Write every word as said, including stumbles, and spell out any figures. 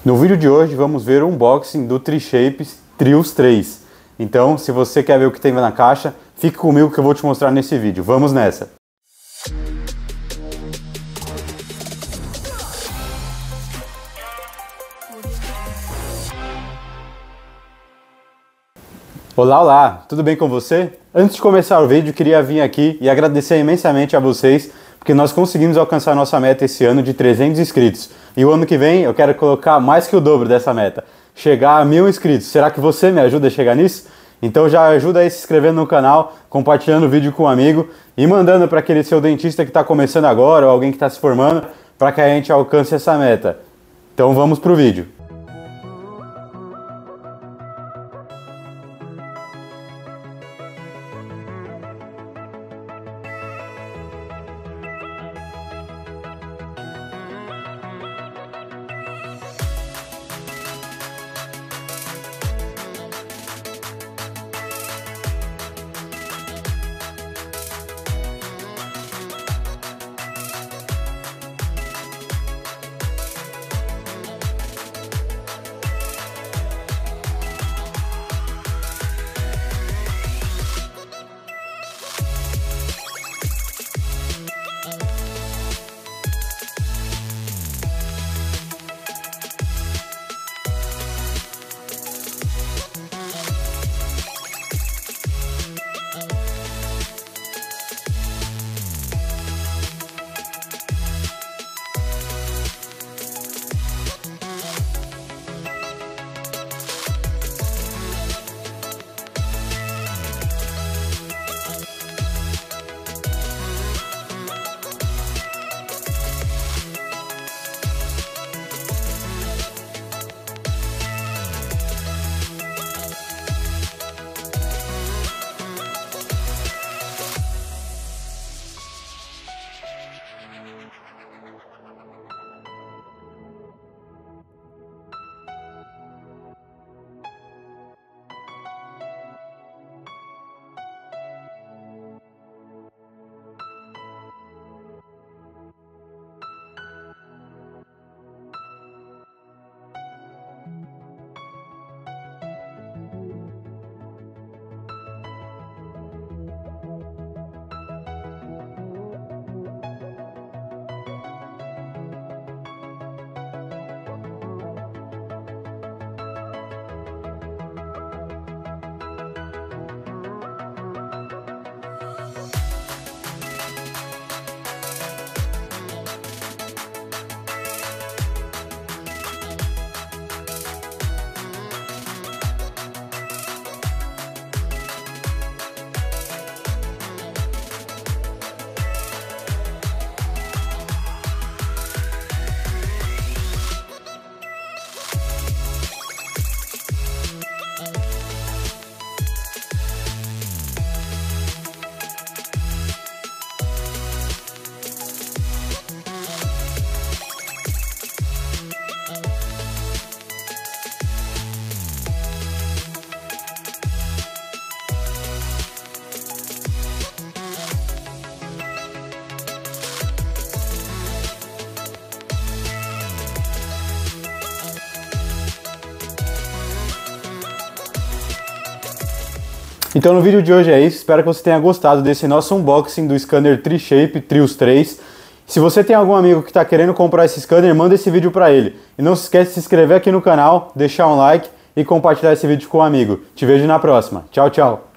No vídeo de hoje vamos ver o unboxing do Tri-Shape Trios três. Então, se você quer ver o que tem na caixa, fique comigo que eu vou te mostrar nesse vídeo. Vamos nessa! Olá, olá! Tudo bem com você? Antes de começar o vídeo, queria vir aqui e agradecer imensamente a vocês, porque nós conseguimos alcançar nossa meta esse ano de trezentos inscritos. E o ano que vem eu quero colocar mais que o dobro dessa meta, chegar a mil inscritos. Será que você me ajuda a chegar nisso? Então já ajuda aí se inscrevendo no canal, compartilhando o vídeo com um amigo e mandando para aquele seu dentista que está começando agora ou alguém que está se formando, para que a gente alcance essa meta. Então vamos pro vídeo. Então no vídeo de hoje é isso, espero que você tenha gostado desse nosso unboxing do scanner Tri-Shape Trios três. Se você tem algum amigo que está querendo comprar esse scanner, manda esse vídeo para ele. E não se esquece de se inscrever aqui no canal, deixar um like e compartilhar esse vídeo com um amigo. Te vejo na próxima. Tchau, tchau!